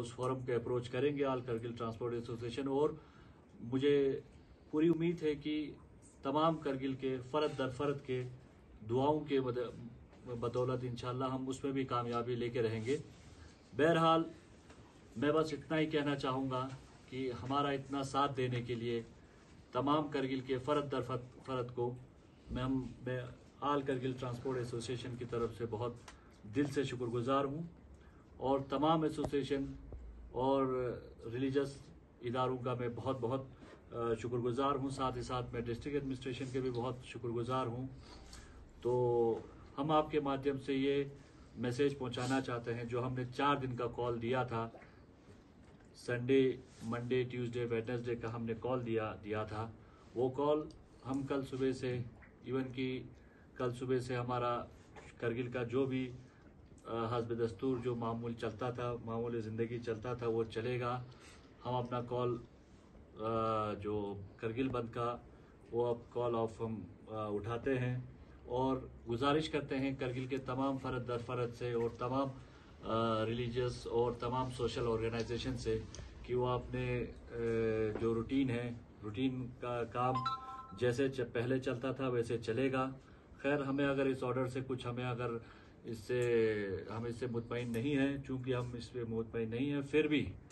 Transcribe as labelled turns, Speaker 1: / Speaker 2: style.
Speaker 1: उस फोरम के अप्रोच करेंगे, ऑल करगिल ट्रांसपोर्ट एसोसिएशन। और मुझे पूरी उम्मीद है कि तमाम करगिल के फ़र्द दर फ़र्द के दुआओं के बदौलत इंशाल्लाह हम उसमें भी कामयाबी लेके रहेंगे। बहरहाल मैं बस इतना ही कहना चाहूँगा कि हमारा इतना साथ देने के लिए तमाम करगिल के फ़र्द दर फ़र्द को मैं ऑल करगिल ट्रांसपोर्ट एसोसिएशन की तरफ से बहुत दिल से शुक्रगुजार हूँ। और तमाम एसोसिएशन और रिलीजियस इदारों का मैं बहुत बहुत शुक्रगुजार हूँ। साथ ही साथ मैं डिस्ट्रिक्ट एडमिनिस्ट्रेशन के भी बहुत शुक्रगुजार हूँ। तो हम आपके माध्यम से ये मैसेज पहुंचाना चाहते हैं, जो हमने 4 दिन का कॉल दिया था, संडे, मंडे, ट्यूसडे, वेडनेसडे का हमने कॉल दिया था, वो कॉल हम कल सुबह से, इवन कि कल सुबह से हमारा करगिल का जो भी हस्ब दस्तूर जो मामूल चलता था, मामूल ज़िंदगी चलता था, वो चलेगा। हम अपना कॉल जो करगिल बंद का वो अब कॉल ऑफ हम उठाते हैं और गुजारिश करते हैं करगिल के तमाम फ़र्द दर फ़र्द से और तमाम रिलीजियस और तमाम सोशल ऑर्गेनाइजेशन से कि वो अपने जो रूटीन का काम जैसे पहले चलता था वैसे चलेगा। खैर, हमें अगर इस ऑर्डर से कुछ हम इससे मुतमईन नहीं हैं, चूँकि हम इस पर मुतमईन नहीं हैं, फिर भी